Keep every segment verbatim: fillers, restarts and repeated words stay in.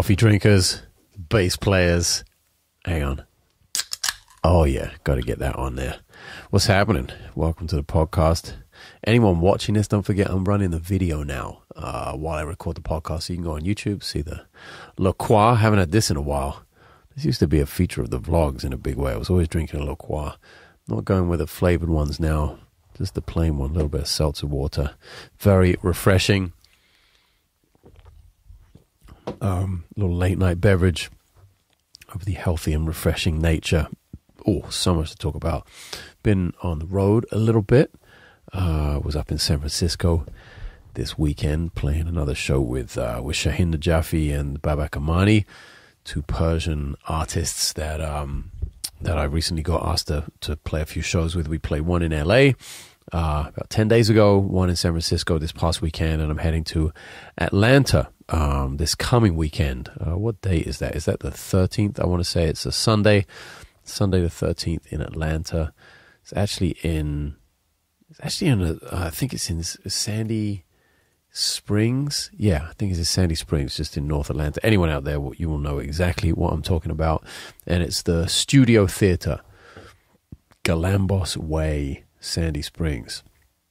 coffee drinkers, bass players. Hang on. Oh, yeah, got to get that on there. What's happening? Welcome to the podcast. Anyone watching this, don't forget I'm running the video now uh, while I record the podcast. So you can go on YouTube, see the La Croix. Haven't had this in a while. This used to be a feature of the vlogs in a big way. I was always drinking a La Croix. Not going with the flavored ones now. Just the plain one, a little bit of seltzer water. Very refreshing. Um, little late night beverage of the healthy and refreshing nature. Oh, so much to talk about. Been on the road a little bit. Uh, was up in San Francisco this weekend playing another show with uh, with Shahin Najafi and Babak Amani, two Persian artists that um, that I recently got asked to, to play a few shows with. We played one in L A uh, about ten days ago, one in San Francisco this past weekend, and I'm heading to Atlanta um, this coming weekend. Uh, what date is that? Is that the thirteenth? I want to say it's a Sunday. Sunday the thirteenth in Atlanta. It's actually in, it's actually in, a, I think it's in Sandy Springs. Yeah, I think it's in Sandy Springs, just in North Atlanta. Anyone out there, you will know exactly what I'm talking about. And it's the Studio Theater, Galambos Way, Sandy Springs.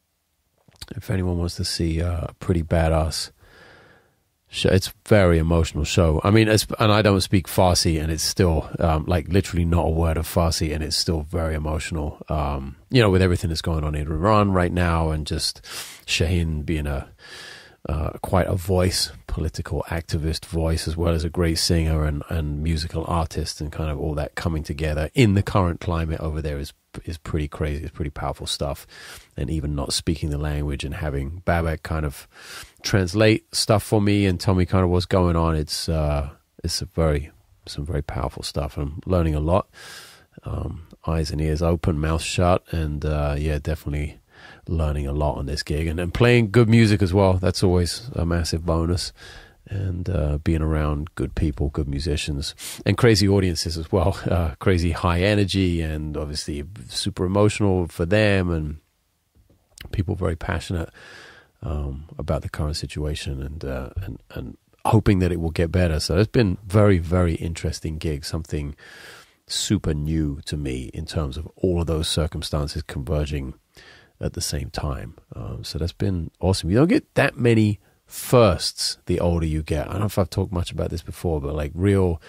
If anyone wants to see a pretty badass show, it's a very emotional show. I mean, it's, and I don't speak Farsi, and it's still um, like literally not a word of Farsi, and it's still very emotional. Um, you know, with everything that's going on in Iran right now, and just Shahin being a uh, quite a voice, political activist voice, as well as a great singer and, and musical artist, and kind of all that coming together in the current climate over there is is pretty crazy. It's pretty powerful stuff. And even not speaking the language and having Babak kind of translate stuff for me and tell me kind of what's going on, it's uh, it's a very some very powerful stuff. I'm learning a lot. Um, eyes and ears open, mouth shut, and uh, yeah, definitely learning a lot on this gig, and, and playing good music as well. That's always a massive bonus. And uh, being around good people, good musicians, and crazy audiences as well. Uh, crazy high energy, and obviously super emotional for them, and people very passionate um, about the current situation, and uh, and and hoping that it will get better. So it's been very, very interesting gig. Something super new to me in terms of all of those circumstances converging at the same time. Um, so that's been awesome. You don't get that many firsts the older you get. I don't know if I've talked much about this before, but like real,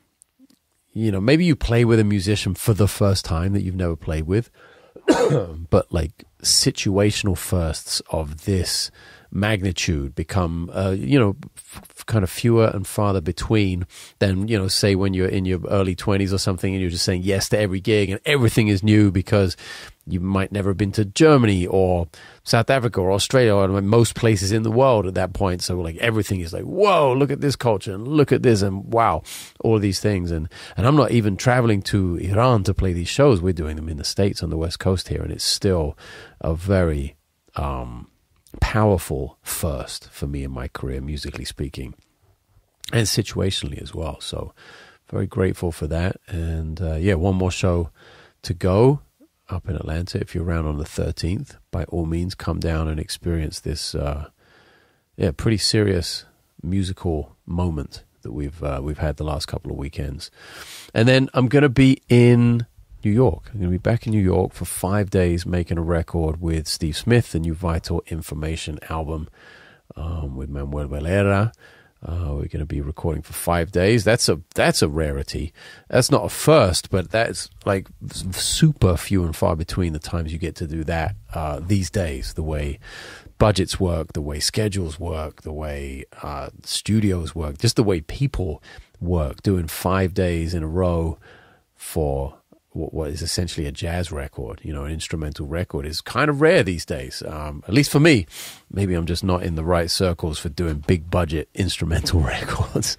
you know, maybe you play with a musician for the first time that you've never played with, but like situational firsts of this magnitude become, uh, you know, f- kind of fewer and farther between than, you know, say when you're in your early twenties or something and you're just saying yes to every gig and everything is new because you might never have been to Germany or South Africa or Australia or most places in the world at that point. So like everything is like, whoa, look at this culture and look at this and wow, all of these things. And, and I'm not even traveling to Iran to play these shows. We're doing them in the States on the West Coast here. And it's still a very um, powerful first for me in my career, musically speaking, and situationally as well. So very grateful for that. And uh, yeah, one more show to go up in Atlanta. If you're around on the thirteenth, by all means, come down and experience this, uh, yeah, pretty serious musical moment that we've uh, we've had the last couple of weekends. And then I'm going to be in New York. I'm going to be back in New York for five days making a record with Steve Smith, the new Vital Information album um, with Manuel Valera. Uh, we're going to be recording for five days. That's a that's a rarity. That's not a first, but that's like super few and far between the times you get to do that uh, these days. The way budgets work, the way schedules work, the way uh, studios work, just the way people work. Doing five days in a row for what is essentially a jazz record, you know, an instrumental record, is kind of rare these days, um, at least for me. Maybe I'm just not in the right circles for doing big budget instrumental records.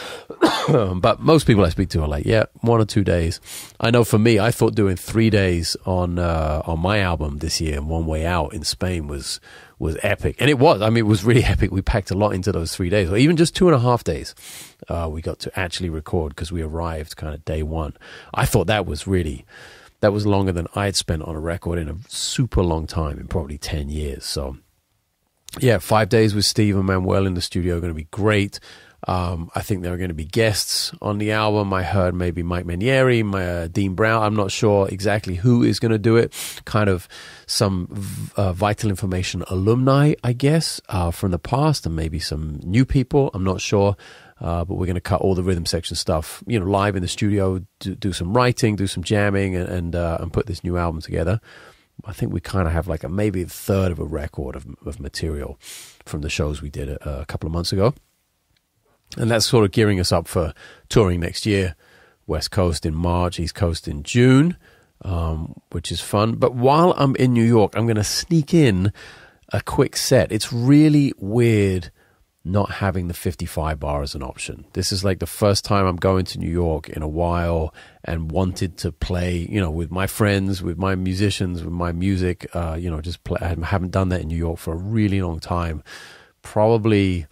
But most people I speak to are like, yeah, one or two days. I know for me, I thought doing three days on uh, on my album this year, One Way Out in Spain, was was epic. And it was. I mean, it was really epic. We packed a lot into those three days, or even just two and a half days. Uh, we got to actually record because we arrived kind of day one. I thought that was really, that was longer than I'd spent on a record in a super long time, in probably ten years. So yeah, five days with Steve and Manuel in the studio are going to be great. Um, I think there are going to be guests on the album. I heard maybe Mike Manieri, my, uh, Dean Brown. I'm not sure exactly who is going to do it. Kind of some uh, Vital Information alumni, I guess, uh, from the past, and maybe some new people. I'm not sure. Uh, but we're going to cut all the rhythm section stuff, you know, live in the studio, do, do some writing, do some jamming, and and, uh, and put this new album together. I think we kind of have like a maybe a third of a record of, of material from the shows we did a, a couple of months ago. And that's sort of gearing us up for touring next year. West Coast in March, East Coast in June, um, which is fun. But while I'm in New York, I'm going to sneak in a quick set. It's really weird not having the fifty-five bar as an option. This is like the first time I'm going to New York in a while and wanted to play, you know, with my friends, with my musicians, with my music, uh, you know, just play. I haven't done that in New York for a really long time. Probably...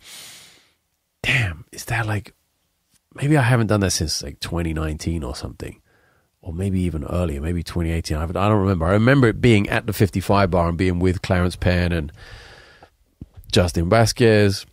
Damn, is that like, maybe I haven't done that since like twenty nineteen or something, or maybe even earlier, maybe twenty eighteen. I don't remember. I remember it being at the fifty-five bar and being with Clarence Penn and Justin Vasquez,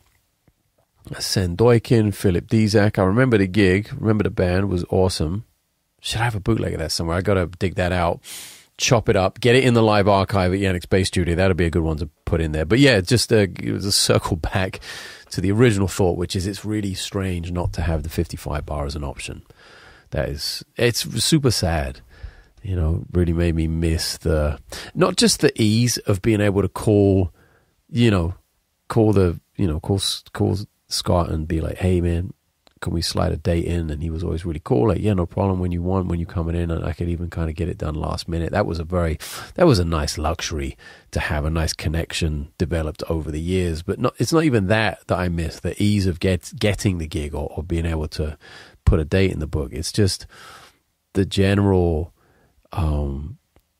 Sen Doikin, Philip Dizak. I remember the gig, remember the band, was awesome. Should I have a bootleg of that somewhere? I got to dig that out, chop it up, get it in the live archive at Janek's Bass Studio. That'll be a good one to put in there. But yeah, just a, it was a circle back to the original thought, which is it's really strange not to have the fifty-five bar as an option. That is, it's super sad. You know, really made me miss the, not just the ease of being able to call, you know, call the, you know, call, call Scott and be like, hey man, can we slide a date in? And he was always really cool. Like, yeah, no problem when you want, when you're coming in. And I could even kind of get it done last minute. That was a very, that was a nice luxury to have, a nice connection developed over the years. But not, it's not even that that I miss, the ease of get, getting the gig or, or being able to put a date in the book. It's just the general um,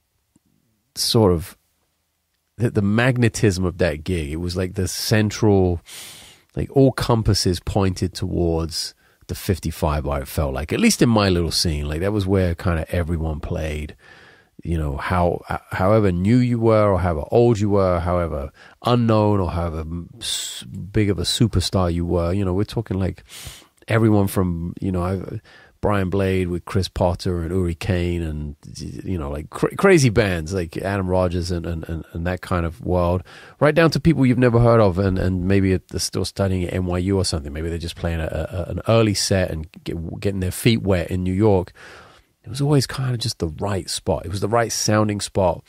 sort of, the, the magnetism of that gig. It was like the central... Like all compasses pointed towards the fifty-five bar, it felt like, at least in my little scene. Like that was where kind of everyone played, you know, how, however new you were or however old you were, however unknown or however big of a superstar you were. You know, we're talking like everyone from, you know, I, Brian Blade with Chris Potter and Uri Kane and, you know, like cra- crazy bands like Adam Rogers and, and, and, and that kind of world, right down to people you've never heard of and, and maybe they're still studying at N Y U or something. Maybe they're just playing a, a, an early set and get, getting their feet wet in New York. It was always kind of just the right spot. It was the right sounding spot.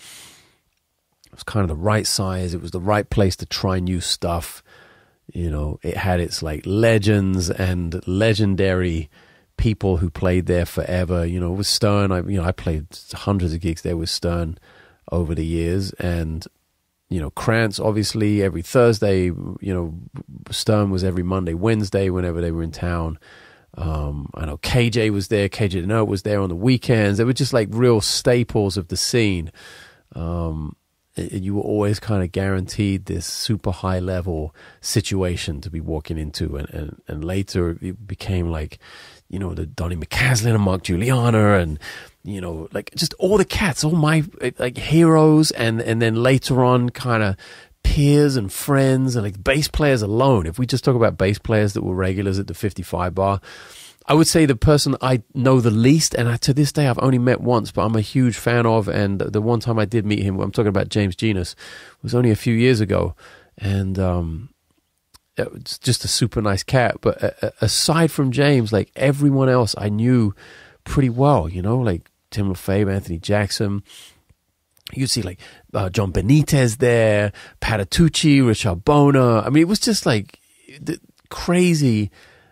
It was kind of the right size. It was the right place to try new stuff. You know, it had its like legends and legendary people who played there forever. You know, with Stern, I you know I played hundreds of gigs there with Stern over the years, and you know Krantz obviously every Thursday. You know, Stern was every Monday, Wednesday whenever they were in town. Um, I know K J was there. K J Deno was there on the weekends. They were just like real staples of the scene. Um, you were always kind of guaranteed this super high level situation to be walking into, and and, and later it became like, you know, the Donny McCaslin and Mark Juliana and, you know, like just all the cats, all my like heroes. And, and then later on kind of peers and friends and like bass players alone. If we just talk about bass players that were regulars at the fifty-five bar, I would say the person I know the least, and I, to this day I've only met once, but I'm a huge fan of, and the one time I did meet him, I'm talking about James Genus, was only a few years ago. And, um, it's just a super nice cat. But uh, aside from James, like everyone else I knew pretty well, you know, like Tim LaFave, Anthony Jackson. You'd see like uh, John Benitez there, Patitucci, Richard Bona. I mean, it was just like the crazy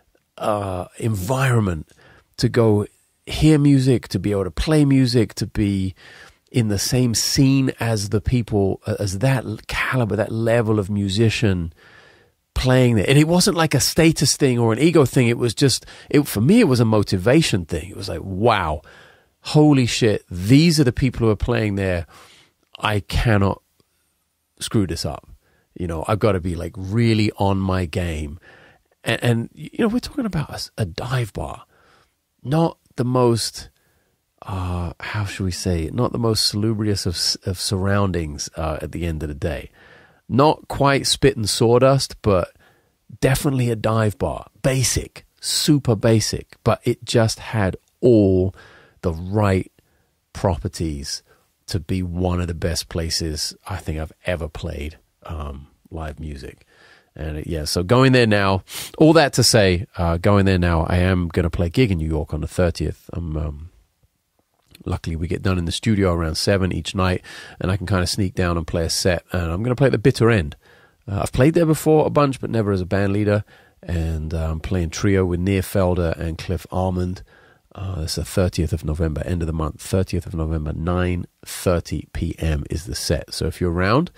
uh, environment to go hear music, to be able to play music, to be in the same scene as the people, as that caliber, that level of musician playing there. And it wasn't like a status thing or an ego thing. It was just, it, for me, it was a motivation thing. It was like, wow, holy shit, these are the people who are playing there. I cannot screw this up. You know, I've got to be like really on my game. And, and you know, we're talking about a, a dive bar, not the most, uh, how should we say it? Not the most salubrious of, of surroundings uh, at the end of the day. Not quite spit and sawdust, but definitely a dive bar, basic, super basic, but it just had all the right properties to be one of the best places I think I've ever played um, live music. And it, yeah, so going there now, all that to say, uh, going there now, I am going to play a gig in New York on the thirtieth. I'm, um, luckily, we get done in the studio around seven each night, and I can kind of sneak down and play a set. And I'm going to play at the Bitter End. Uh, I've played there before a bunch, but never as a band leader. And uh, I'm playing trio with Near Felder and Cliff Almond. Uh, it's the thirtieth of November, end of the month, thirtieth of November, nine thirty p.m. is the set. So if you're around,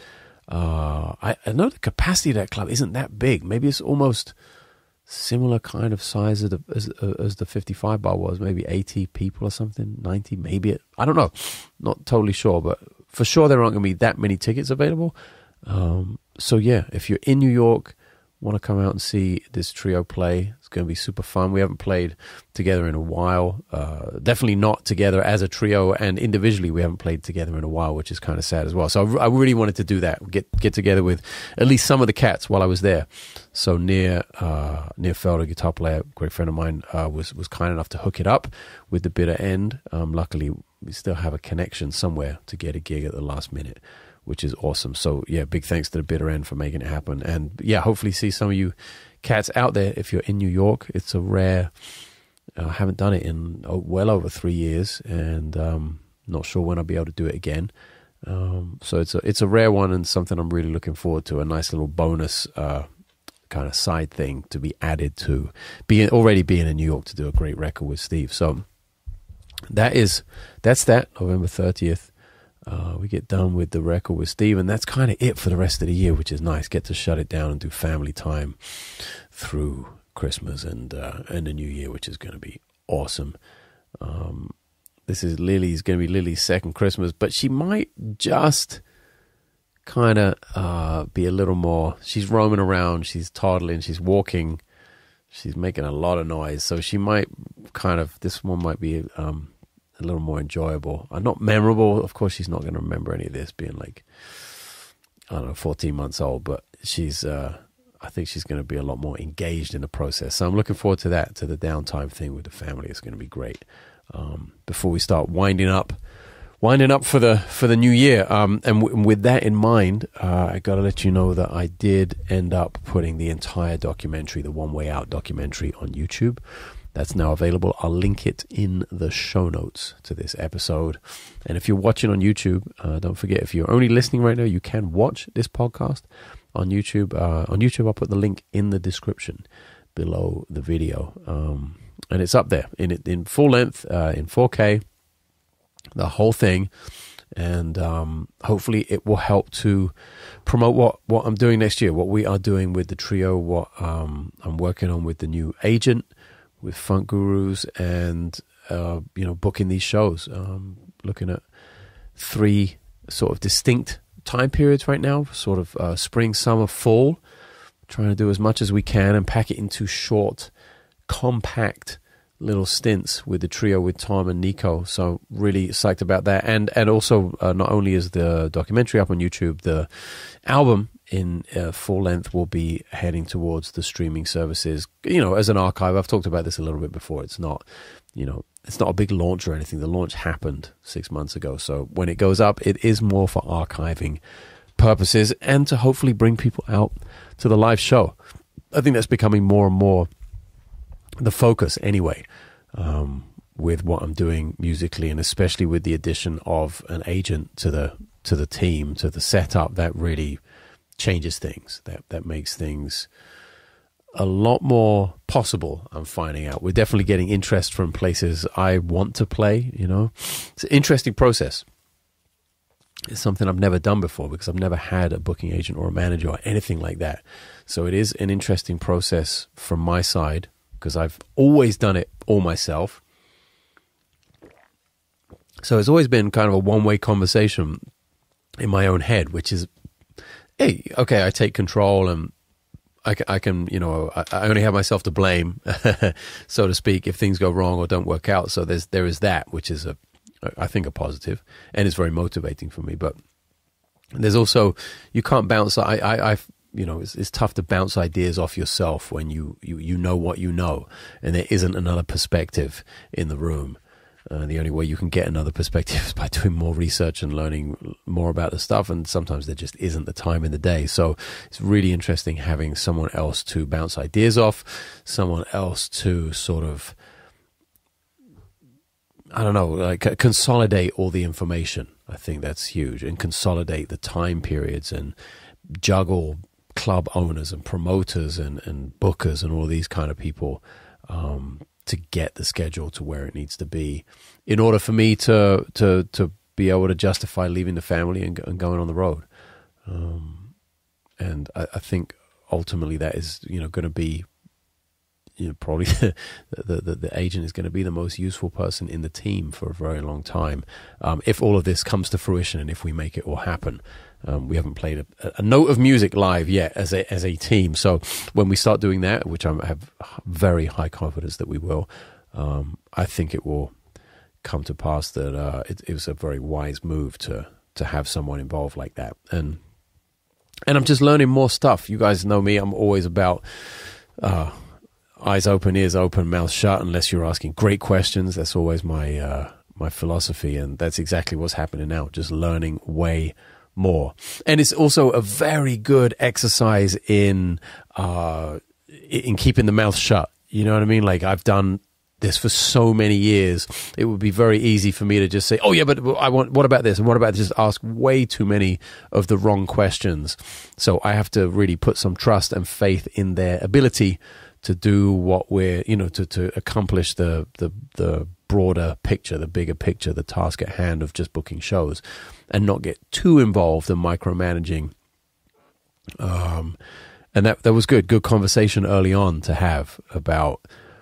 uh, I, I know the capacity of that club isn't that big. Maybe it's almost similar kind of size as the, as, as the fifty-five bar was, maybe eighty people or something, ninety, maybe. It, I don't know, not totally sure, but for sure there aren't going to be that many tickets available. Um, so yeah, if you're in New York, want to come out and see this trio play, it's going to be super fun. We haven't played together in a while, uh, definitely not together as a trio, and individually we haven't played together in a while, which is kind of sad as well. So I, I really wanted to do that, get get together with at least some of the cats while I was there. So Near uh, Near Felder, guitar player, great friend of mine, uh, was was kind enough to hook it up with the Bitter End. Um, luckily, we still have a connection somewhere to get a gig at the last minute, which is awesome. So yeah, big thanks to the Bitter End for making it happen. And yeah, hopefully see some of you cats out there if you're in New York. It's a rare, I uh, haven't done it in oh, well over three years, and um, not sure when I'll be able to do it again. Um, so it's a, it's a rare one, and something I'm really looking forward to, a nice little bonus uh, kind of side thing to be added to being already being in New York to do a great record with Steve. So that is, that's that, November thirtieth. Uh, we get done with the record with Steve, and that's kind of it for the rest of the year, which is nice. Get to shut it down and do family time through Christmas and uh, and the New Year, which is going to be awesome. Um, this is Lily's going to be Lily's second Christmas, but she might just kind of uh, be a little more. She's roaming around, she's toddling, she's walking, she's making a lot of noise, so she might kind of. This one might be. Um, a little more enjoyable. Uh, not memorable. Of course, she's not going to remember any of this being like, I don't know, fourteen months old, but she's, uh, I think she's going to be a lot more engaged in the process. So I'm looking forward to that, to the downtime thing with the family. It's going to be great. Um, before we start winding up, winding up for the, for the new year. Um, and w- with that in mind, uh, I got to let you know that I did end up putting the entire documentary, the One Way Out documentary, on YouTube. That's now available. I'll link it in the show notes to this episode. And if you're watching on YouTube, uh, don't forget, if you're only listening right now, you can watch this podcast on YouTube. Uh, on YouTube, I'll put the link in the description below the video. Um, and it's up there in in full length, uh, in four K, the whole thing. And um, hopefully it will help to promote what, what I'm doing next year, what we are doing with the trio, what um, I'm working on with the new agent, with Funk Gurus, and uh, you know, booking these shows. Um, looking at three sort of distinct time periods right now, sort of uh, spring, summer, fall. Trying to do as much as we can and pack it into short, compact little stints with the trio with Tom and Nico. So really psyched about that. And and also uh, not only is the documentary up on YouTube, the album in uh, full length will be heading towards the streaming services, you know, as an archive. I've talked about this a little bit before. It's not, you know, it's not a big launch or anything. The launch happened six months ago. So when it goes up, it is more for archiving purposes and to hopefully bring people out to the live show. I think that's becoming more and more the focus anyway, um, with what I'm doing musically, and especially with the addition of an agent to the, to the team, to the setup. That really changes things. That that makes things a lot more possible, I'm finding out. We're definitely getting interest from places I want to play, you know. It's an interesting process. It's something I've never done before because I've never had a booking agent or a manager or anything like that. So it is an interesting process from my side because I've always done it all myself. So it's always been kind of a one-way conversation in my own head, which is, hey, okay, I take control and I can, I can you know, I, I only have myself to blame, so to speak, if things go wrong or don't work out. So there's there is that, which is, a, I think, a positive, and it's very motivating for me. But there's also, you can't bounce. I, I, I you know, it's, it's tough to bounce ideas off yourself when you, you, you know what you know, and there isn't another perspective in the room. Uh, the only way you can get another perspective is by doing more research and learning more about the stuff, and sometimes there just isn't the time in the day. So it's really interesting having someone else to bounce ideas off, someone else to sort of, I don't know, like consolidate all the information. I think that's huge, and consolidate the time periods and juggle club owners and promoters and, and bookers and all these kind of people, um, to get the schedule to where it needs to be in order for me to to to be able to justify leaving the family and, and going on the road. Um, and I, I think ultimately that is, you know, going to be, you know, probably the, the, the, the agent is going to be the most useful person in the team for a very long time. Um, if all of this comes to fruition and if we make it all happen. Um, we haven't played a, a note of music live yet as a as a team. So when we start doing that, which I have very high confidence that we will, um, I think it will come to pass that uh, it, it was a very wise move to to have someone involved like that. And and I'm just learning more stuff. You guys know me. I'm always about uh, eyes open, ears open, mouth shut, unless you're asking great questions. That's always my uh, my philosophy, and that's exactly what's happening now. Just learning way more. And it's also a very good exercise in uh in keeping the mouth shut. You know what I mean? Like, I've done this for so many years. It would be very easy for me to just say, oh yeah, but I want, what about this? And what about this? Just ask way too many of the wrong questions. So I have to really put some trust and faith in their ability to do what we're, you know, to, to accomplish the, the, the broader picture, the bigger picture, the task at hand of just booking shows, and not get too involved in micromanaging. Um, and that, that was good, good conversation early on to have about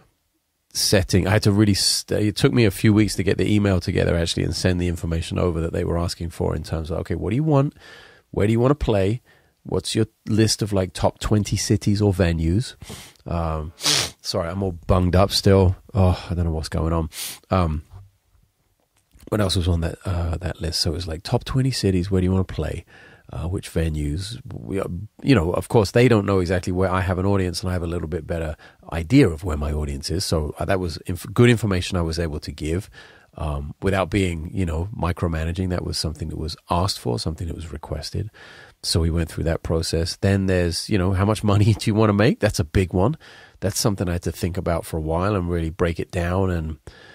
setting. I had to really, st- it took me a few weeks to get the email together actually and send the information over that they were asking for in terms of, okay, what do you want? Where do you want to play? What's your list of like top twenty cities or venues? Um, sorry, I'm all bunged up still. Oh, I don't know what's going on. Um, what else was on that uh, that list? So it was like top twenty cities. Where do you want to play? Uh, which venues? We, are, you know, of course, they don't know exactly where I have an audience, and I have a little bit better idea of where my audience is. So uh, that was inf- good information I was able to give um, without being, you know, micromanaging. That was something that was asked for, something that was requested. So we went through that process. Then there's, you know, how much money do you want to make? That's a big one. That's something I had to think about for a while and really break it down. And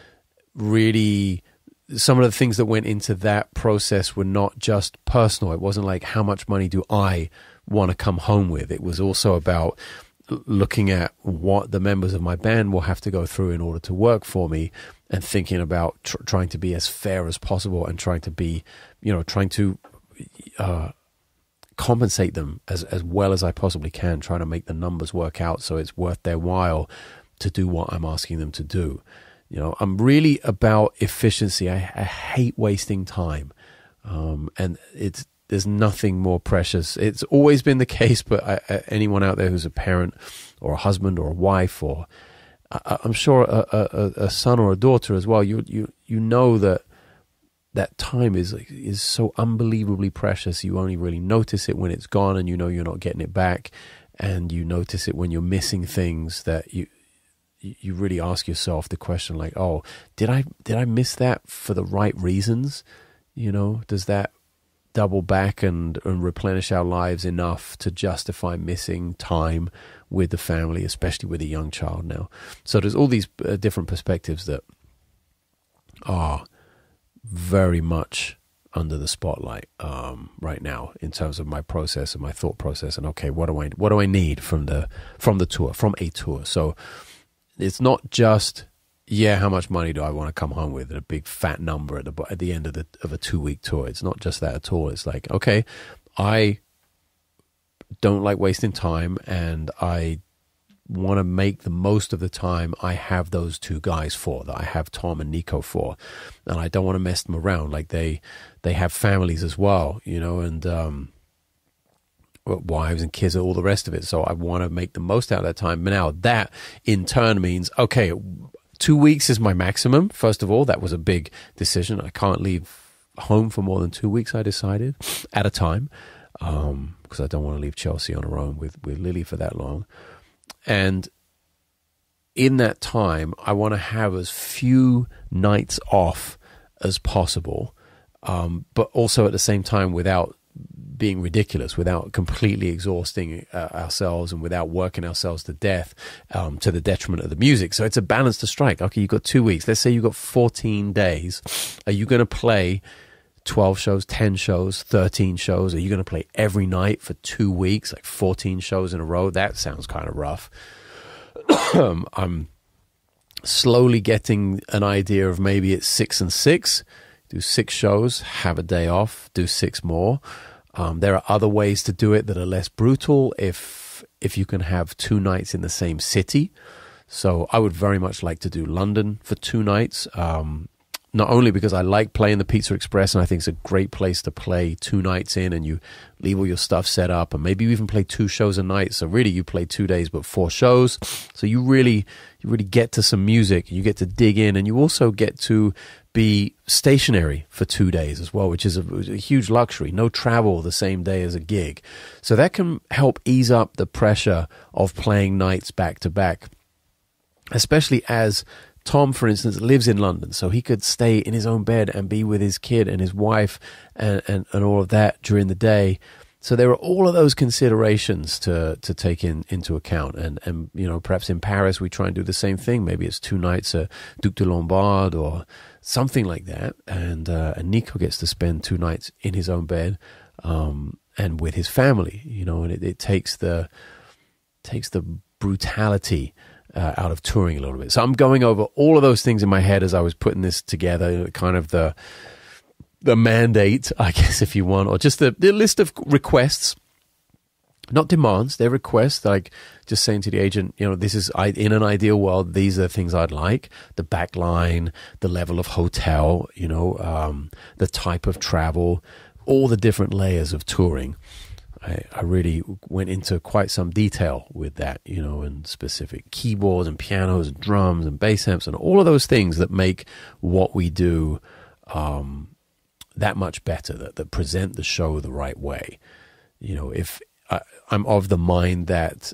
really, some of the things that went into that process were not just personal. It wasn't like, how much money do I want to come home with? It was also about looking at what the members of my band will have to go through in order to work for me, and thinking about tr- trying to be as fair as possible, and trying to be, you know, trying to uh, compensate them as, as well as I possibly can, trying to make the numbers work out so it's worth their while to do what I'm asking them to do. You know, I'm really about efficiency. I, I hate wasting time. Um, and it's, there's nothing more precious. It's always been the case, but I, I, anyone out there who's a parent or a husband or a wife, or I, I'm sure a, a, a son or a daughter as well, you, you, you know that that time is is so unbelievably precious. You only really notice it when it's gone, and you know you're not getting it back, and you notice it when you're missing things that you you really ask yourself the question, like, oh, did I did I miss that for the right reasons? You know, does that double back and, and replenish our lives enough to justify missing time with the family, especially with a young child now? So there's all these uh, different perspectives that are very much under the spotlight um, right now in terms of my process and my thought process. And okay, what do I what do I need from the from the tour, from a tour? So it's not just, yeah, how much money do I want to come home with, a big fat number at the at the end of the of a two week tour. It's not just that at all. It's like, okay, I don't like wasting time, and I want to make the most of the time I have those two guys for, that I have Tom and Nico for, and I don't want to mess them around. Like they they have families as well, you know, and um wives and kids and all the rest of it. So I want to make the most out of that time. But now that in turn means, okay, two weeks is my maximum. First of all, that was a big decision. I can't leave home for more than two weeks, I decided, at a time. um, because I don't want to leave Chelsea on her own with, with Lily for that long. And in that time, I want to have as few nights off as possible, um, but also at the same time without being ridiculous, without completely exhausting uh, ourselves and without working ourselves to death um, to the detriment of the music. So it's a balance to strike. Okay, you've got two weeks. Let's say you've got fourteen days. Are you going to play twelve shows, ten shows, thirteen shows? Are you going to play every night for two weeks, like fourteen shows in a row? That sounds kind of rough. I'm slowly getting an idea of maybe it's six and six. Do six shows, have a day off, do six more. Um, there are other ways to do it that are less brutal if if you can have two nights in the same city. So I would very much like to do London for two nights, um, not only because I like playing the Pizza Express and I think it's a great place to play two nights in and you leave all your stuff set up, and maybe you even play two shows a night. So really you play two days but four shows. So you really you really get to some music, you get to dig in, and you also get to be stationary for two days as well, which is a, a huge luxury. No travel the same day as a gig. So that can help ease up the pressure of playing nights back to back, especially as Tom, for instance, lives in London, so he could stay in his own bed and be with his kid and his wife and, and, and all of that during the day. So there are all of those considerations to to take in into account. And, and you know, perhaps in Paris we try and do the same thing. Maybe it's two nights at Duc de Lombard or something like that. And, uh, and Nico gets to spend two nights in his own bed um, and with his family, you know, and it, it takes the takes the brutality Uh, out of touring a little bit. So I'm going over all of those things in my head as I was putting this together, kind of the the mandate, I guess, if you want, or just the, the list of requests, not demands, they're requests, like just saying to the agent, you know, this is, I, in an ideal world, these are the things I'd like, the back line, the level of hotel, you know, um, the type of travel, all the different layers of touring. I, I really went into quite some detail with that, you know, and specific keyboards and pianos and drums and bass amps and all of those things that make what we do um, that much better, that, that present the show the right way. You know, if I, I'm of the mind that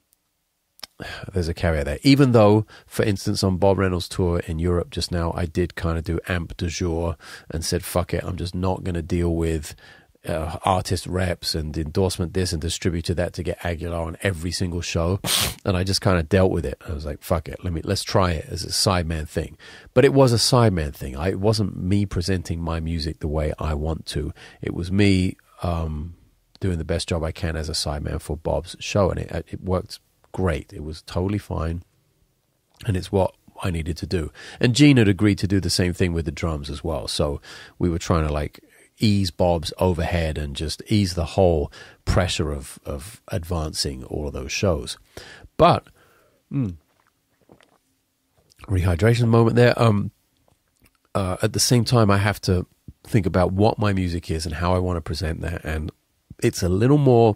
there's a caveat there, even though, for instance, on Bob Reynolds' tour in Europe just now, I did kind of do amp du jour and said, fuck it, I'm just not going to deal with Uh, artist reps and endorsement this and distributor that to get Aguilar on every single show, and I just kind of dealt with it. I was like, fuck it, let me let's try it as a sideman thing. But it was a sideman thing. I, it wasn't me presenting my music the way I want to. It was me um, doing the best job I can as a sideman for Bob's show, and it it worked great. It was totally fine, and it's what I needed to do. And Gene had agreed to do the same thing with the drums as well. So we were trying to like ease Bob's overhead and just ease the whole pressure of, of advancing all of those shows. But, mm, rehydration moment there. Um, uh, at the same time, I have to think about what my music is and how I want to present that. And it's a little more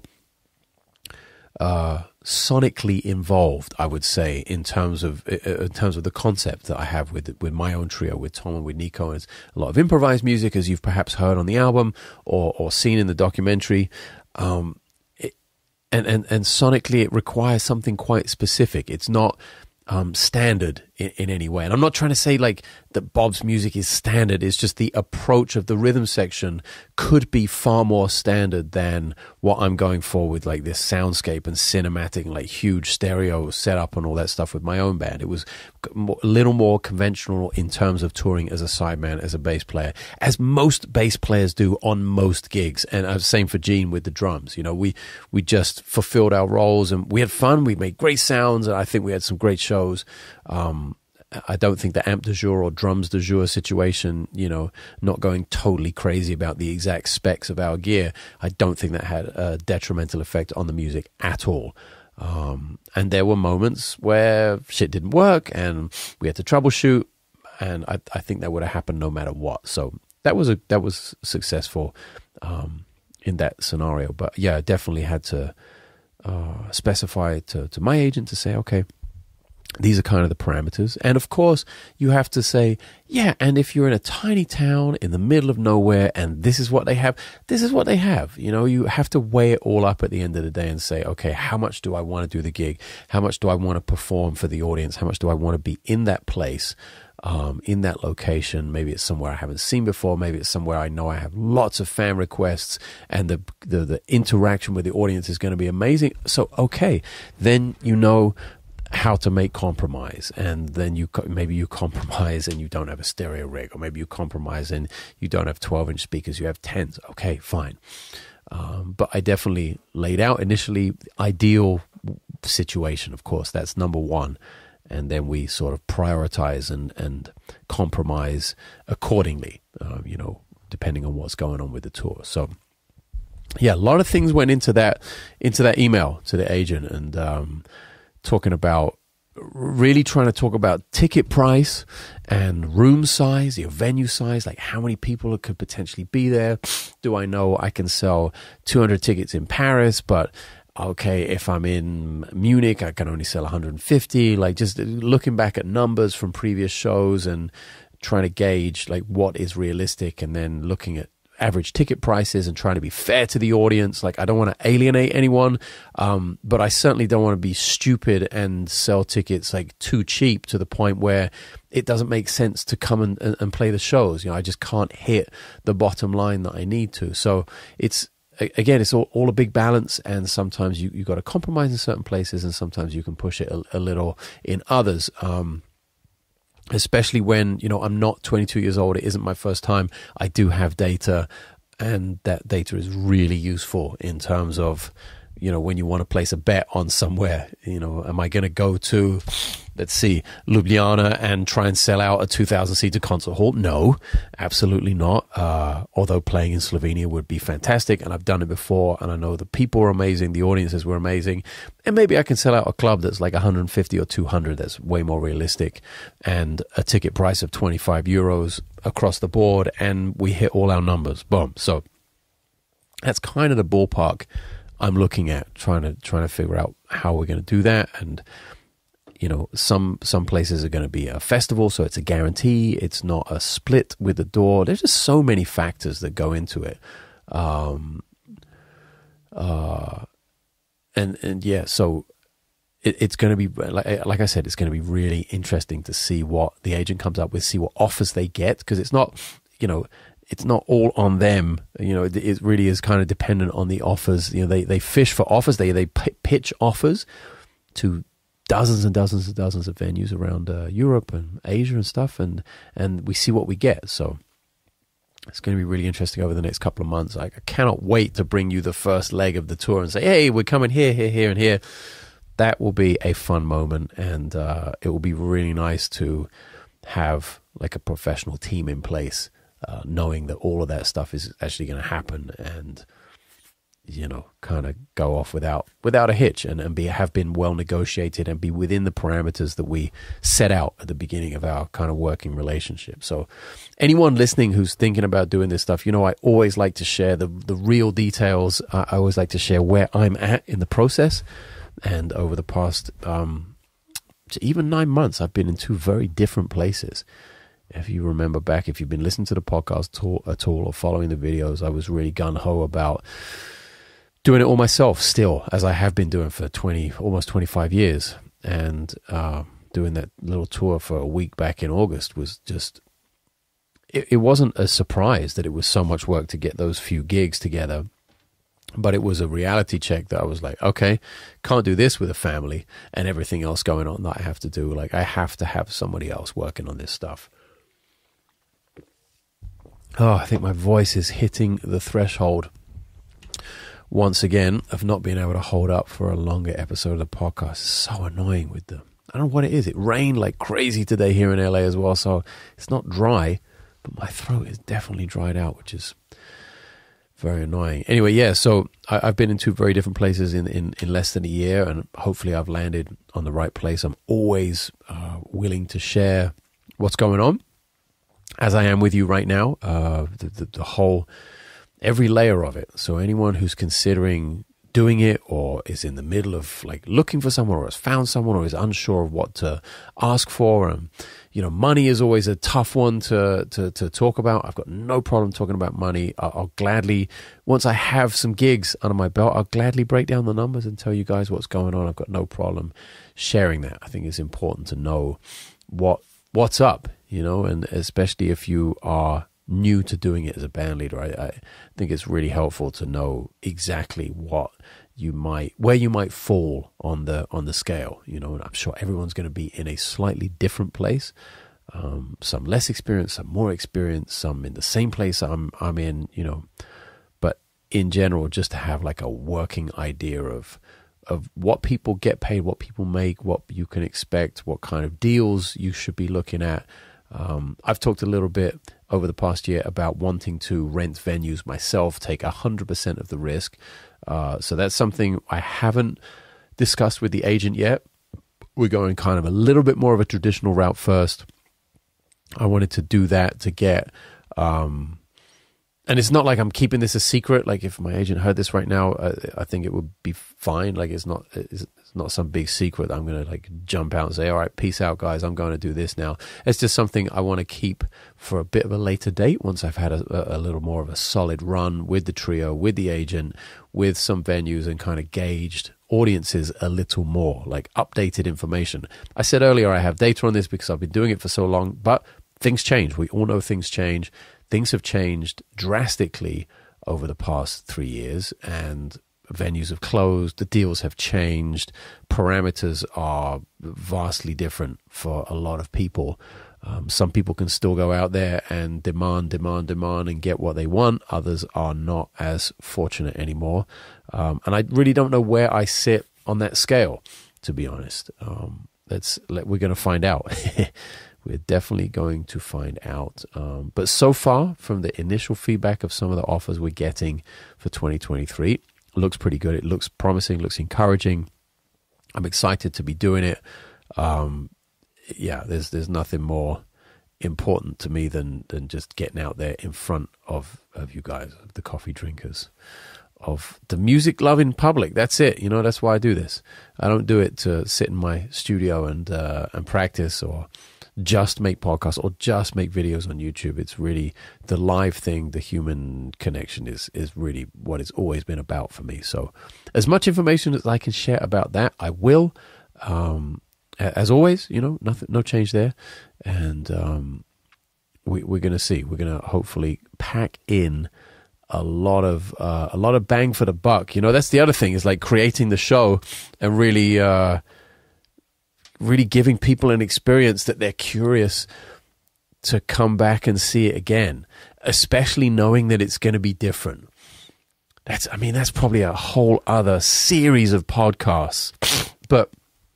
uh, sonically involved, I would say, in terms of in terms of the concept that I have with with my own trio, with Tom and with Nico. It's a lot of improvised music, as you've perhaps heard on the album or or seen in the documentary. Um, it, and and and sonically, it requires something quite specific. It's not um, standard in, in any way. And I'm not trying to say like that Bob's music is standard. It's just the approach of the rhythm section could be far more standard than what I'm going for with like this soundscape and cinematic and like huge stereo setup and all that stuff with my own band. It was a little more conventional in terms of touring as a sideman, as a bass player, as most bass players do on most gigs. And uh, same for Gene with the drums. You know, we, we just fulfilled our roles and we had fun. We made great sounds, and I think we had some great shows. Um, I don't think the amp du jour or drums du jour situation, you know, not going totally crazy about the exact specs of our gear, I don't think that had a detrimental effect on the music at all. Um, and there were moments where shit didn't work and we had to troubleshoot, and I, I think that would have happened no matter what. So that was a that was successful um, in that scenario. But yeah, I definitely had to uh, specify to, to my agent to say, okay, these are kind of the parameters. And of course, you have to say, yeah, and if you're in a tiny town in the middle of nowhere and this is what they have, this is what they have. You know, you have to weigh it all up at the end of the day and say, okay, how much do I want to do the gig? How much do I want to perform for the audience? How much do I want to be in that place, um, in that location? Maybe it's somewhere I haven't seen before. Maybe it's somewhere I know I have lots of fan requests and the the, the interaction with the audience is going to be amazing. So, okay, then you know how to make compromise, and then you maybe you compromise and you don't have a stereo rig, or maybe you compromise and you don't have twelve inch speakers, you have tens. Okay, fine. Um, but I definitely laid out initially the ideal situation. Of course, that's number one, and then we sort of prioritize and and compromise accordingly. Uh, you know, depending on what's going on with the tour. So, yeah, a lot of things went into that into that email to the agent, and um, talking about really trying to talk about ticket price and room size, your venue size, like how many people could potentially be there. Do I know I can sell two hundred tickets in Paris, but okay, if I'm in Munich, I can only sell one hundred fifty. Like just looking back at numbers from previous shows and trying to gauge like what is realistic, and then looking at average ticket prices and trying to be fair to the audience. Like I don't want to alienate anyone, um, but I certainly don't want to be stupid and sell tickets like too cheap to the point where it doesn't make sense to come and, and play the shows. You know, I just can't hit the bottom line that I need to. So it's, again, it's all, all a big balance, and sometimes you, you got to compromise in certain places, and sometimes you can push it a, a little in others. Um, especially when, you know, I'm not twenty-two years old. It isn't my first time. I do have data, and that data is really useful in terms of, you know, when you want to place a bet on somewhere. You know, am I going to go to, let's see, Ljubljana and try and sell out a two thousand seater concert hall? No, absolutely not. Uh, although playing in Slovenia would be fantastic, and I've done it before, and I know the people are amazing, the audiences were amazing, and maybe I can sell out a club that's like one hundred fifty or two hundred. That's way more realistic, and a ticket price of twenty-five euros across the board, and we hit all our numbers. Boom. So that's kind of the ballpark I'm looking at, trying to trying to figure out how we're going to do that. And you know, some some places are going to be a festival, so it's a guarantee. It's not a split with the door. There's just so many factors that go into it. Um, uh, and and yeah, so it, it's going to be like like I said, it's going to be really interesting to see what the agent comes up with, see what offers they get, because it's not, you know, it's not all on them. You know, it, it really is kind of dependent on the offers. You know, they, they fish for offers. They they p- pitch offers to dozens and dozens and dozens of venues around uh, Europe and Asia and stuff, and and we see what we get. So it's going to be really interesting over the next couple of months. I, I cannot wait to bring you the first leg of the tour and say, hey, we're coming here, here, here, and here. That will be a fun moment, and uh, it will be really nice to have like a professional team in place. Uh, knowing that all of that stuff is actually going to happen, and you know, kind of go off without without a hitch, and, and be have been well negotiated and be within the parameters that we set out at the beginning of our kind of working relationship. So anyone listening who's thinking about doing this stuff, you know, I always like to share the the real details. I, I always like to share where I'm at in the process. And over the past um, even nine months, I've been in two very different places. If you remember back, if you've been listening to the podcast at all or following the videos, I was really gung-ho about doing it all myself still, as I have been doing for twenty, almost twenty-five years. And uh, doing that little tour for a week back in August was just, it, it wasn't a surprise that it was so much work to get those few gigs together. But it was a reality check that I was like, okay, can't do this with a family and everything else going on that I have to do. Like, I have to have somebody else working on this stuff. Oh, I think my voice is hitting the threshold once again of not being able to hold up for a longer episode of the podcast. It's so annoying with the, I don't know what it is. It rained like crazy today here in L A as well, so it's not dry, but my throat is definitely dried out, which is very annoying. Anyway, yeah, so I, I've been in two very different places in, in, in less than a year, and hopefully I've landed on the right place. I'm always uh, willing to share what's going on, as I am with you right now, uh, the, the, the whole, every layer of it. So anyone who's considering doing it, or is in the middle of like looking for someone, or has found someone, or is unsure of what to ask for. And, you know, money is always a tough one to, to, to talk about. I've got no problem talking about money. I'll, I'll gladly, once I have some gigs under my belt, I'll gladly break down the numbers and tell you guys what's going on. I've got no problem sharing that. I think it's important to know what, what's up, you know, and especially if you are new to doing it as a band leader, I, I think it's really helpful to know exactly what you might, where you might fall on the on the scale, you know. And I'm sure everyone's going to be in a slightly different place. Um, some less experienced, some more experienced, some in the same place I'm I'm in, you know. But in general, just to have like a working idea of of what people get paid, what people make, what you can expect, what kind of deals you should be looking at. Um, I've talked a little bit over the past year about wanting to rent venues myself, take one hundred percent of the risk. Uh, so that's something I haven't discussed with the agent yet. We're going kind of a little bit more of a traditional route first. I wanted to do that to get... Um, and it's not like I'm keeping this a secret. Like if my agent heard this right now, uh, I think it would be fine. Like it's not... It's, not some big secret that I'm going to like jump out and say, all right, peace out guys, I'm going to do this now. It's just something I want to keep for a bit of a later date once I've had a, a little more of a solid run with the trio, with the agent, with some venues, and kind of gauged audiences a little more, like updated information. I said earlier I have data on this because I've been doing it for so long, but things change. We all know things change. Things have changed drastically over the past three years, and venues have closed, the deals have changed, parameters are vastly different for a lot of people. Um, some people can still go out there and demand, demand, demand and get what they want. Others are not as fortunate anymore. Um, and I really don't know where I sit on that scale, to be honest. Um, let's, let, we're going to find out. We're definitely going to find out. Um, but so far, from the initial feedback of some of the offers we're getting for twenty twenty-three, looks pretty good. It looks promising, looks encouraging. I'm excited to be doing it. Um, yeah, there's there's nothing more important to me than than just getting out there in front of, of you guys, of the coffee drinkers, of the music loving public. That's it. You know, that's why I do this. I don't do it to sit in my studio and uh, and practice, or just make podcasts, or just make videos on YouTube. It's really the live thing, the human connection is is really what it's always been about for me. So as much information as I can share about that, I will. Um, as always, you know, nothing, no change there. And um, we, we're going to see. We're going to hopefully pack in a lot of uh, a lot of bang for the buck. You know, that's the other thing, is like creating the show and really... Uh, really giving people an experience that they're curious to come back and see it again, especially knowing that it's going to be different. That's, I mean, that's probably a whole other series of podcasts, but,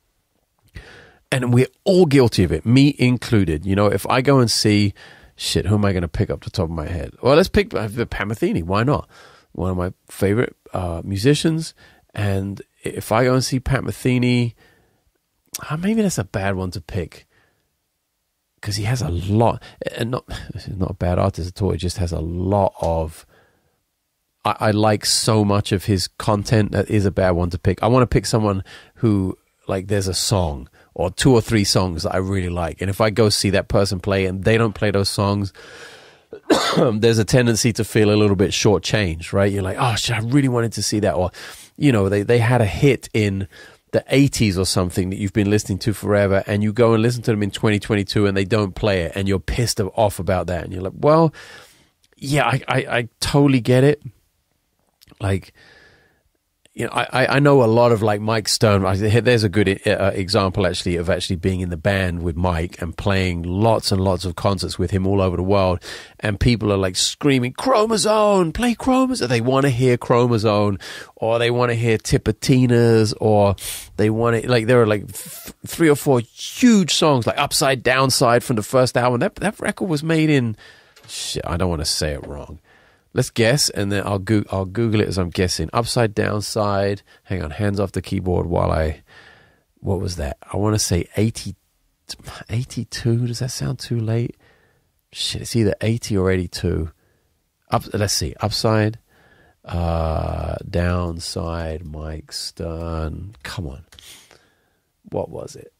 and we're all guilty of it, me included. You know, if I go and see, shit, who am I going to pick up the top of my head? Well, let's pick Pat Metheny. Why not? One of my favorite uh, musicians. And if I go and see Pat Metheny, Uh, maybe that's a bad one to pick, because he has a lot, and not he's not a bad artist at all. He just has a lot of. I, I like so much of his content that is a bad one to pick. I want to pick someone who, like, there's a song or two or three songs that I really like, and if I go see that person play and they don't play those songs, there's a tendency to feel a little bit shortchanged, right? You're like, oh shit, I really wanted to see that, or, you know, they they had a hit in the eighties or something that you've been listening to forever, and you go and listen to them in twenty twenty-two and they don't play it, and you're pissed off about that, and you're like, well, yeah, I, I, I totally get it. Like, you know, I, I know a lot of like Mike Stern. There's a good uh, example actually of actually being in the band with Mike and playing lots and lots of concerts with him all over the world. And people are like screaming, Chromazone, play Chromazone. They want to hear Chromazone, or they want to hear Tipitinas, or they want to, like, there are like th- three or four huge songs like Upside Downside from the first album. That, that record was made in, shit, I don't want to say it wrong. Let's guess, and then I'll go- I'll Google it as I'm guessing. Upside Downside. Hang on, hands off the keyboard while I... What was that? I want to say eighty, eighty-two. Does that sound too late? Shit, it's either eighty or eighty-two. Up, let's see. Upside Uh, Downside, Mike Stern. Come on. What was it?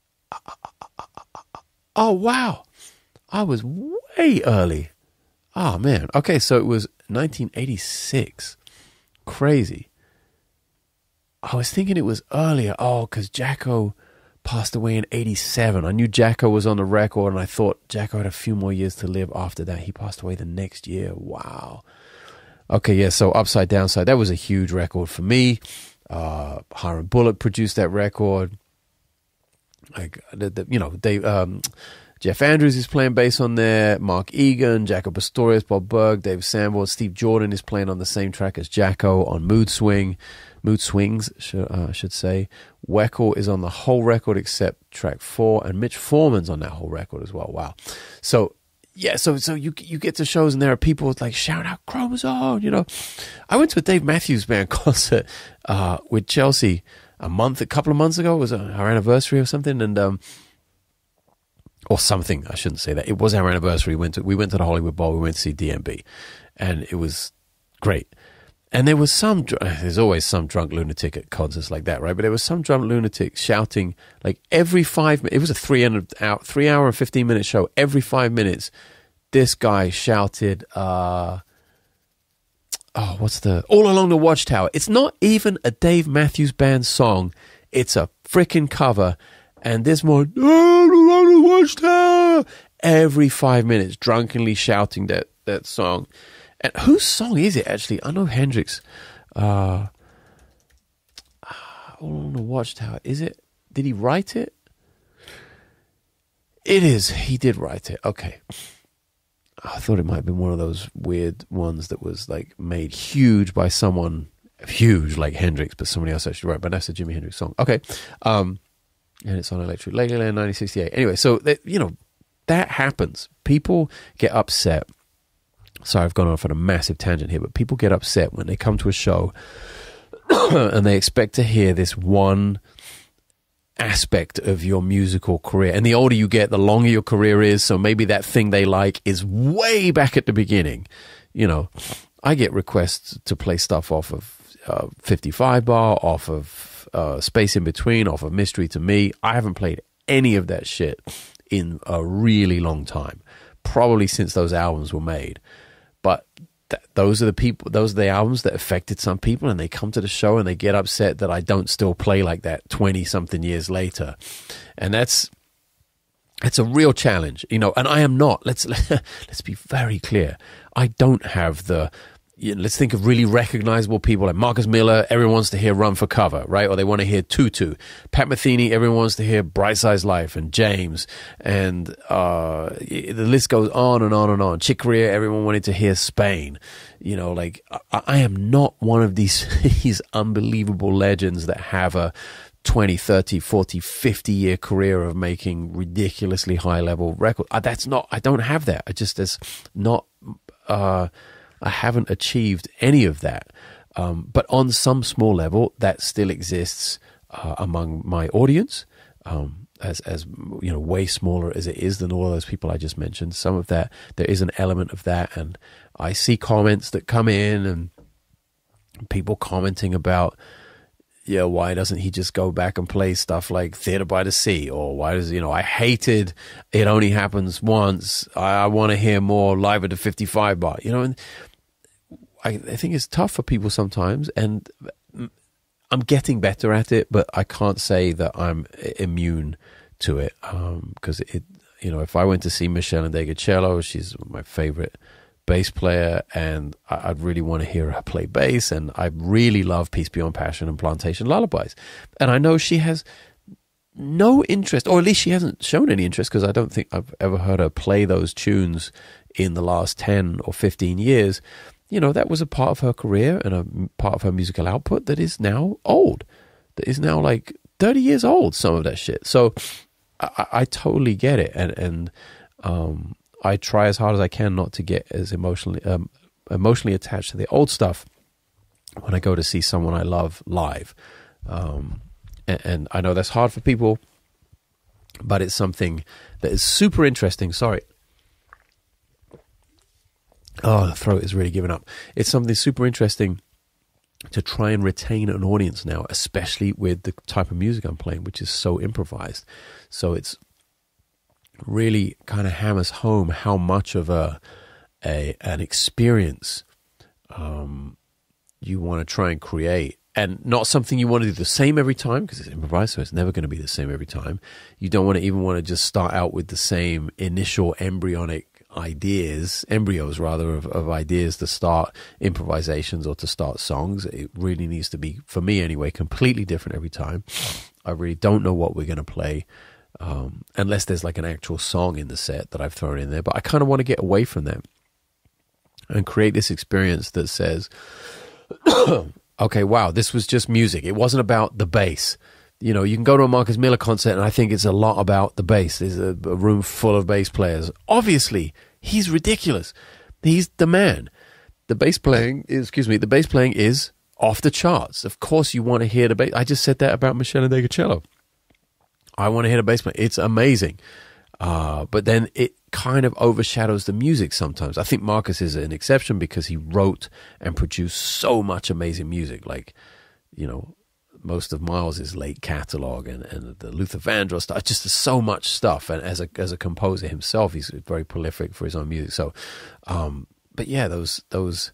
Oh, wow. I was way early. Oh, man. Okay, so it was nineteen eighty-six. Crazy. I was thinking it was earlier. Oh, because Jacko passed away in eighty-seven. I knew Jacko was on the record, and I thought Jacko had a few more years to live after that. He passed away the next year. Wow. Okay, yeah, so Upside Downside, that was a huge record for me. Uh, Hiram Bullock produced that record. Like, the, the, you know, they, um, Jeff Andrews is playing bass on there. Mark Egan, Jacko Pastorius, Bob Berg, Dave Sanborn, Steve Jordan is playing on the same track as Jacko on Mood Swing. Mood Swings, should, uh, I should say. Weckl is on the whole record except track four, and Mitch Foreman's on that whole record as well. Wow. So, yeah, so so you you get to shows and there are people like shout out Chromosome, you know. I went to a Dave Matthews Band concert uh, with Chelsea a month, a couple of months ago. It was our anniversary or something, and um, or something. I shouldn't say that. It was our anniversary. We went to we went to the Hollywood Bowl. We went to see D M B, and it was great. And there was some, there's always some drunk lunatic at concerts like that, right? But there was some drunk lunatic shouting like every five minutes. It was a three and out, three hour and fifteen minute show. Every five minutes, this guy shouted, uh, oh, what's the, All Along the Watchtower. It's not even a Dave Matthews Band song. It's a freaking cover. And this more, All Along the Watchtower, every five minutes, drunkenly shouting that, that song. And whose song is it, actually? I know Hendrix. Uh, All on the Watchtower. Is it? Did he write it? It is. He did write it. Okay. I thought it might have been one of those weird ones that was like made huge by someone huge like Hendrix, but somebody else actually wrote. But that's a Jimi Hendrix song. Okay. Um, and it's on Electric Ladyland nineteen sixty-eight. Anyway, so, that, you know, that happens. People get upset. Sorry, I've gone off on a massive tangent here, but people get upset when they come to a show and they expect to hear this one aspect of your musical career. And the older you get, the longer your career is. So maybe that thing they like is way back at the beginning. You know, I get requests to play stuff off of uh, fifty-five bar, off of uh, Space in Between, off of Mystery to Me. I haven't played any of that shit in a really long time, probably since those albums were made. But th- those are the people, those are the albums that affected some people, and they come to the show and they get upset that I don't still play like that twenty something years later. And that's, it's a real challenge, you know, and I am not, let's, let's be very clear. I don't have the, you know, let's think of really recognizable people like Marcus Miller. Everyone wants to hear Run for Cover, right? Or they want to hear Tutu. Pat Metheny, everyone wants to hear Bright Size Life, and James, and uh, the list goes on and on and on. Chick Corea, everyone wanted to hear Spain. You know, like I, I am not one of these, these unbelievable legends that have a twenty, thirty, forty, fifty year career of making ridiculously high level records. Uh, that's not, I don't have that. I just, there's not, uh, I haven't achieved any of that. Um, but on some small level, that still exists uh, among my audience, um, as, as, you know, way smaller as it is than all of those people I just mentioned. Some of that, there is an element of that. And I see comments that come in and people commenting about, yeah, why doesn't he just go back and play stuff like Theater by the Sea? Or why does, you know, I hated It Only Happens Once. I, I want to hear more Live at the fifty-five bar, you know, and I, I think it's tough for people sometimes, and I'm getting better at it, but I can't say that I'm immune to it. Um, because it, you know, if I went to see Michelle Ndegecello, she's my favorite bass player, and I'd really want to hear her play bass, and I really love Peace Beyond Passion and Plantation Lullabies, and I know she has no interest, or at least she hasn't shown any interest, because I don't think I've ever heard her play those tunes in the last ten or fifteen years. You know, that was a part of her career and a part of her musical output that is now old, that is now like thirty years old, some of that shit. So I, I totally get it, and and um I try as hard as I can not to get as emotionally um, emotionally attached to the old stuff when I go to see someone I love live. Um, and, and I know that's hard for people, but it's something that is super interesting. Sorry. Oh, the throat is really giving up. It's something super interesting to try and retain an audience now, especially with the type of music I'm playing, which is so improvised. So it's really kind of hammers home how much of a, a an experience um, you want to try and create, and not something you want to do the same every time, because it's improvised, so it's never going to be the same every time. You don't want to even want to just start out with the same initial embryonic ideas, embryos rather, of, of ideas to start improvisations or to start songs. It really needs to be, for me anyway, completely different every time. I really don't know what we're going to play um, unless there's like an actual song in the set that I've thrown in there. But I kind of want to get away from that and create this experience that says, okay, wow, this was just music. It wasn't about the bass. You know, you can go to a Marcus Miller concert, and I think it's a lot about the bass. There's a, a room full of bass players. Obviously, he's ridiculous. He's the man. The bass playing, excuse me, the bass playing is off the charts. Of course, you want to hear the bass. I just said that about Michele Degacello. I want to hear the bass playing. It's amazing. Uh, but then it kind of overshadows the music sometimes. I think Marcus is an exception because he wrote and produced so much amazing music. Like, you know, most of Miles' late catalog and, and the Luther Vandross stuff. Just so much stuff. And as a as a composer himself, he's very prolific for his own music. So, um, but yeah, those those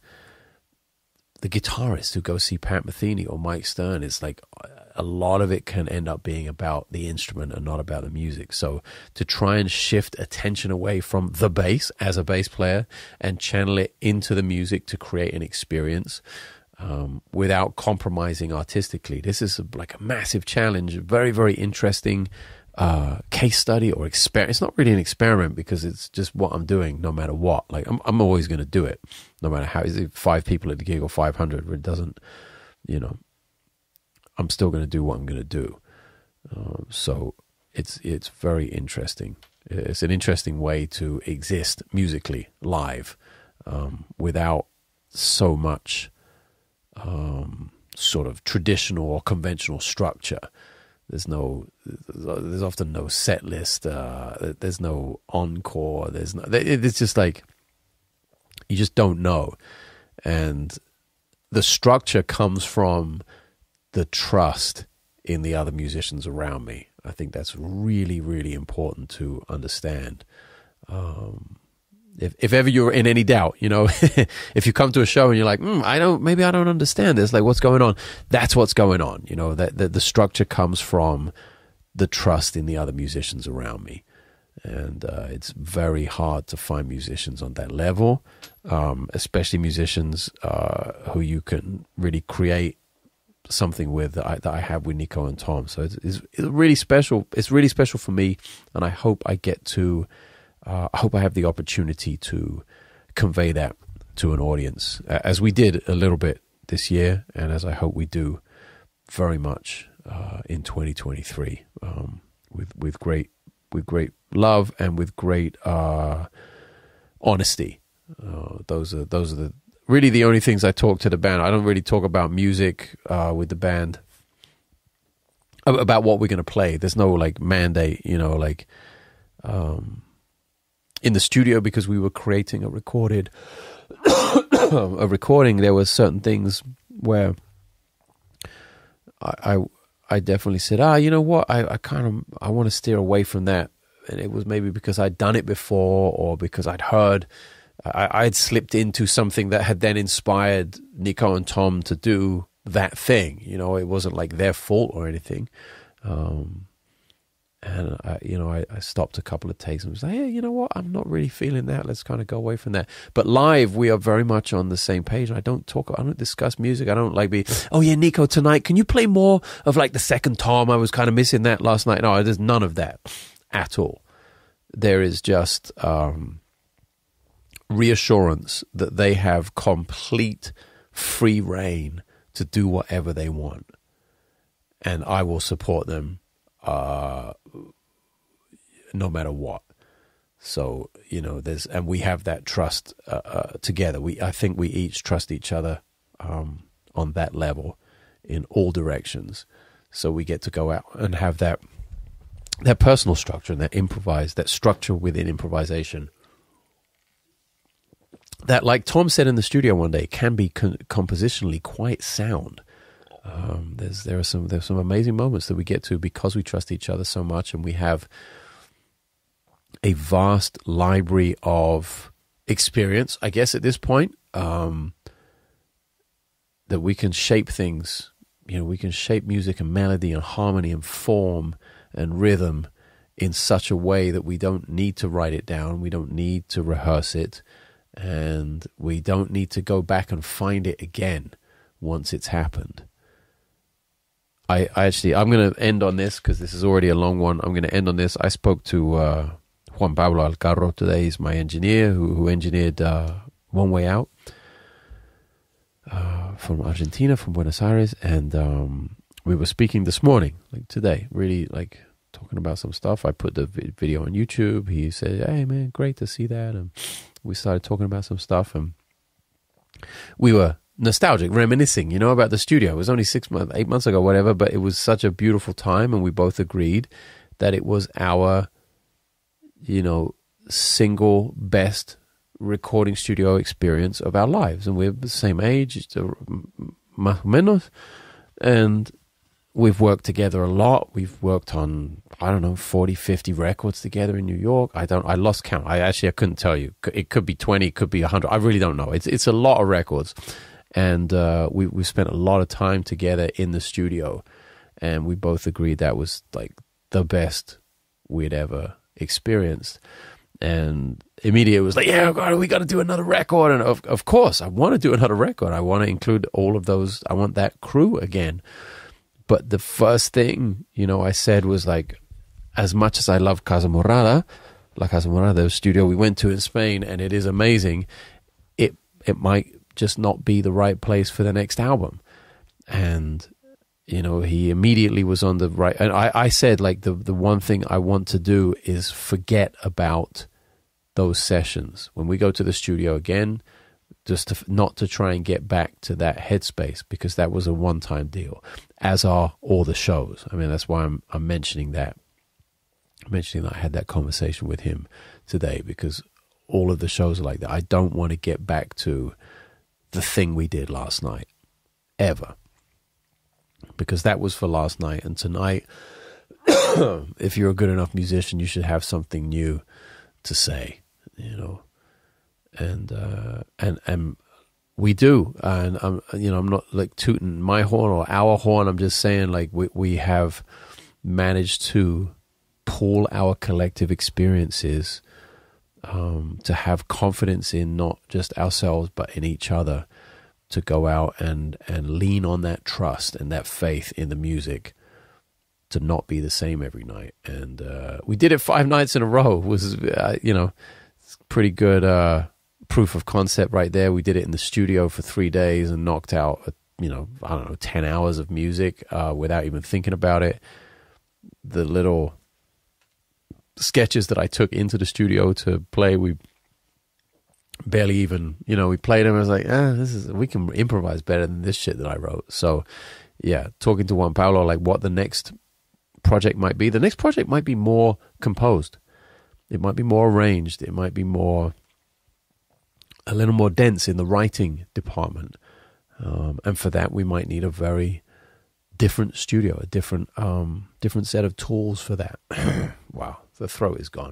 the guitarists who go see Pat Metheny or Mike Stern, it's like a lot of it can end up being about the instrument and not about the music. So to try and shift attention away from the bass as a bass player and channel it into the music to create an experience um, without compromising artistically. This is a, like a massive challenge, very, very interesting uh, case study or experiment. It's not really an experiment because it's just what I'm doing no matter what. Like I'm, I'm always going to do it no matter how. Is it five people at the gig or five hundred? It doesn't, you know, I'm still going to do what I'm going to do. Uh, so it's it's very interesting. It's an interesting way to exist musically live um, without so much um, sort of traditional or conventional structure. There's no, there's often no set list. Uh, there's no encore. There's no. It's just like you just don't know, and the structure comes from the trust in the other musicians around me. I think that's really, really important to understand. Um, if if ever you're in any doubt, you know, if you come to a show and you're like, mm, I don't, maybe I don't understand this, like what's going on? That's what's going on. You know, that, that the structure comes from the trust in the other musicians around me. And uh, it's very hard to find musicians on that level, um, especially musicians uh, who you can really create something with that I, that I have with Nico and Tom. So it's, it's, it's really special. It's really special for me, and I hope I get to. Uh, I hope I have the opportunity to convey that to an audience, as we did a little bit this year, and as I hope we do very much uh, in twenty twenty-three, um, with with great with great love and with great uh, honesty. Uh, those are those are the. Really the only things I talk to the band. I don't really talk about music uh, with the band, about what we're going to play. There's no like mandate, you know, like um, in the studio, because we were creating a recorded, a recording, there were certain things where I, I, I definitely said, ah, you know what, I, I kind of, I want to steer away from that. And it was maybe because I'd done it before, or because I'd heard I had slipped into something that had then inspired Nico and Tom to do that thing. You know, it wasn't like their fault or anything. Um, and, I, you know, I, I stopped a couple of takes and was like, hey, you know what? I'm not really feeling that. Let's kind of go away from that. But live, we are very much on the same page. I don't talk, I don't discuss music. I don't like be, oh yeah, Nico, tonight, can you play more of like the second Tom? I was kind of missing that last night. No, there's none of that at all. There is just... Um, reassurance that they have complete free reign to do whatever they want, and I will support them uh, no matter what. So you know, there's and we have that trust uh, uh, together. We I think we each trust each other um, on that level in all directions. So we get to go out and have that that personal structure and that improvise that structure within improvisation. that, like Tom said in the studio one day, can be con- compositionally quite sound. Um, there's there are some there's some amazing moments that we get to because we trust each other so much, and we have a vast library of experience, I guess, at this point, um, that we can shape things. You know, we can shape music and melody and harmony and form and rhythm in such a way that we don't need to write it down, we don't need to rehearse it, and we don't need to go back and find it again once it's happened. I, I actually, I'm going to end on this because this is already a long one. I'm going to end on this. I spoke to uh, Juan Pablo Alcarro today. He's my engineer who, who engineered uh, One Way Out uh, from Argentina, from Buenos Aires. And um, we were speaking this morning, like today, really like talking about some stuff. I put the video on YouTube. He said, hey, man, great to see that. And we started talking about some stuff. And we were nostalgic, reminiscing, you know, about the studio. It was only six months, eight months ago, whatever, but it was such a beautiful time, and we both agreed that it was our, you know, single best recording studio experience of our lives. And we're the same age, más o menos, and we've worked together a lot. We've worked on, I don't know, forty, fifty records together in New York. I don't, I lost count. I actually, I couldn't tell you. It could be twenty, it could be one hundred. I really don't know. It's it's a lot of records. And uh, we we spent a lot of time together in the studio, and we both agreed that was like the best we'd ever experienced. And immediately it was like, yeah, God, we got to do another record. And of of course, I want to do another record. I want to include all of those. I want that crew again. But the first thing, you know, I said was like, as much as I love Casa Morada, La Casa Morada, the studio we went to in Spain, and it is amazing, it it might just not be the right place for the next album. And, you know, he immediately was on the right. And I, I said, like, the, the one thing I want to do is forget about those sessions. When we go to the studio again, just to, not to try and get back to that headspace, because that was a one-time deal, as are all the shows. I mean, that's why I'm, I'm mentioning that. I'm mentioning that I had that conversation with him today, because all of the shows are like that. I don't want to get back to the thing we did last night, ever. Because that was for last night. And tonight, if you're a good enough musician, you should have something new to say, you know. And uh, and and we do. And I'm, you know, I'm not like tooting my horn or our horn. I'm just saying, like, we we have managed to pull our collective experiences Um, to have confidence in not just ourselves but in each other, to go out and and lean on that trust and that faith in the music, to not be the same every night. And uh, we did it five nights in a row. It was uh, you know, it's pretty good uh, proof of concept right there. We did it in the studio for three days and knocked out you know I don't know ten hours of music uh, without even thinking about it. The little sketches that I took into the studio to play, we barely even, you know, we played them. I was like, ah, this is, we can improvise better than this shit that I wrote. So, yeah, talking to Juan Pablo, like what the next project might be. The next project might be more composed. It might be more arranged. It might be more, a little more dense in the writing department. Um, and for that, we might need a very different studio, a different, um, different set of tools for that. Wow. The throat is gone.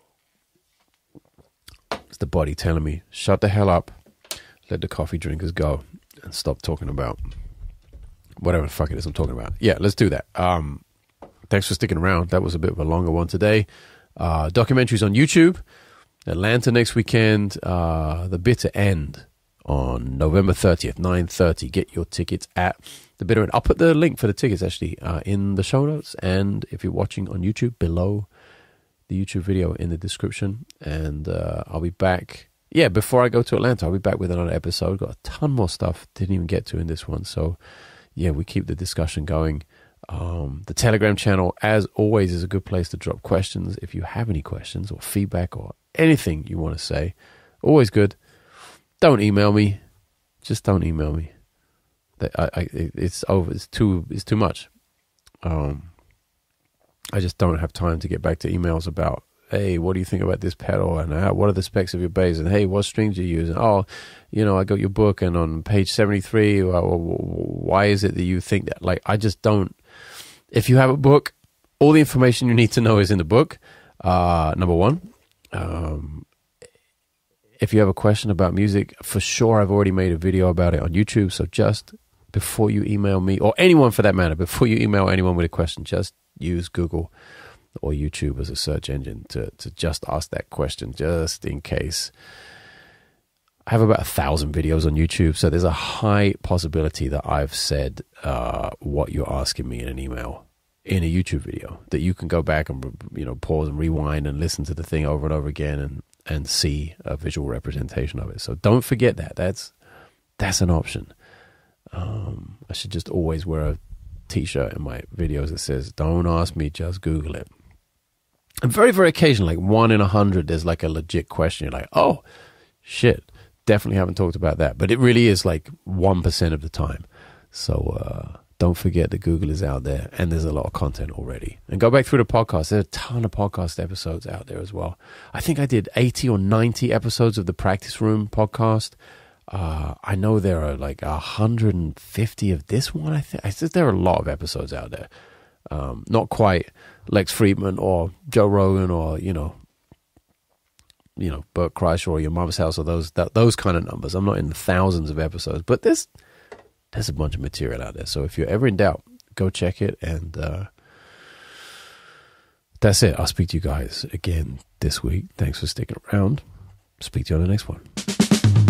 It's the body telling me, shut the hell up, let the coffee drinkers go, and stop talking about whatever the fuck it is I'm talking about. Yeah, let's do that. Um, thanks for sticking around. That was a bit of a longer one today. Uh, documentaries on YouTube. Atlanta next weekend. Uh, The Bitter End on November thirtieth, nine thirty. Get your tickets at The Bitter End. I'll put the link for the tickets, actually, uh, in the show notes. And if you're watching on YouTube, below the YouTube video in the description. And uh, I'll be back. Yeah, before I go to Atlanta, I'll be back with another episode. Got a ton more stuff. Didn't even get to in this one. So, yeah, we keep the discussion going. Um, the Telegram channel, as always, is a good place to drop questions. If you have any questions or feedback or anything you want to say, always good. Don't email me. Just don't email me. I, I, it's over. It's too. It's too much. Um, I just don't have time to get back to emails about hey, what do you think about this pedal? And uh, what are the specs of your bass? And hey, what strings do you use? And, oh, you know, I got your book, and on page seventy-three, well, why is it that you think that? Like, I just don't. If you have a book, all the information you need to know is in the book, uh, number one. Um, if you have a question about music, for sure, I've already made a video about it on YouTube. So just before you email me, or anyone for that matter, before you email anyone with a question, just use Google or YouTube as a search engine to, to just ask that question, just in case. I have about a thousand videos on YouTube, so there's a high possibility that I've said uh, what you're asking me in an email in a YouTube video, that you can go back and, you know, pause and rewind and listen to the thing over and over again and, and see a visual representation of it. So don't forget that. That's that's an option. Um, I should just always wear a t-shirt in my videos that says, don't ask me, just Google it. And very, very occasionally, like one in a hundred, there's like a legit question. You're like, oh, shit, definitely haven't talked about that. But it really is like one percent of the time. So uh, don't forget that Google is out there, and there's a lot of content already. And go back through the podcast. There's a ton of podcast episodes out there as well. I think I did eighty or ninety episodes of the Practice Room podcast. Uh, I know there are like one hundred fifty of this one. I think I think there are a lot of episodes out there. Um, not quite Lex Friedman or Joe Rogan or, you know, you know, Bert Kreischer or Your Mama's House or those that, those kind of numbers. I'm not in the thousands of episodes, but there's there's a bunch of material out there. So if you're ever in doubt, go check it. And uh, that's it. I'll speak to you guys again this week. Thanks for sticking around. Speak to you on the next one.